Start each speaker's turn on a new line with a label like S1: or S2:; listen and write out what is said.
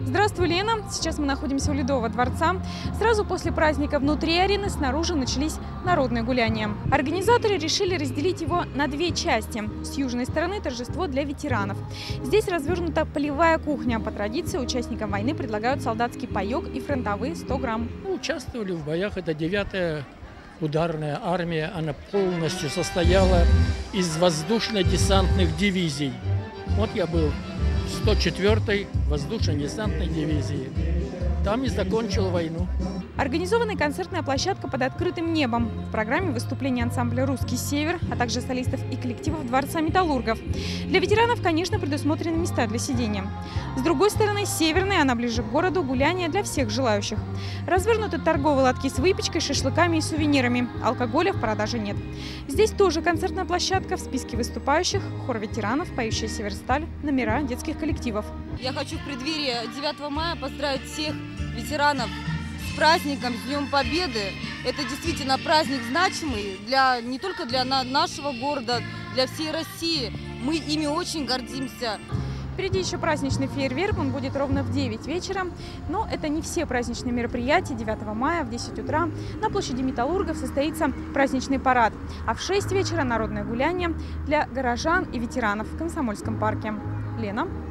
S1: Здравствуй, Лена. Сейчас мы находимся у Ледового дворца. Сразу после праздника внутри арены снаружи начались народные гуляния. Организаторы решили разделить его на две части. С южной стороны торжество для ветеранов. Здесь развернута полевая кухня. По традиции участникам войны предлагают солдатский паёк и фронтовые 100 грамм.
S2: Участвовали в боях. Это 9-я ударная армия. Она полностью состояла из воздушно-десантных дивизий. Вот я был в 104-й воздушно-десантной дивизии. Там и закончил войну.
S1: Организована концертная площадка под открытым небом. В программе выступления ансамбля «Русский север», а также солистов и коллективов Дворца металлургов. Для ветеранов, конечно, предусмотрены места для сидения. С другой стороны, северная, она ближе к городу, гуляния для всех желающих. Развернуты торговые лотки с выпечкой, шашлыками и сувенирами. Алкоголя в продаже нет. Здесь тоже концертная площадка. В списке выступающих хор ветеранов, поющая «Северсталь», номера детских коллективов.
S3: Я хочу в преддверии 9 мая поздравить всех ветеранов с праздником, с Днем Победы. Это действительно праздник значимый не только для нашего города, для всей России. Мы ими очень гордимся.
S1: Впереди еще праздничный фейерверк, он будет ровно в 9 вечера. Но это не все праздничные мероприятия. 9 мая в 10 утра на площади металлургов состоится праздничный парад. А в 6 вечера народное гуляние для горожан и ветеранов в Комсомольском парке. Лена.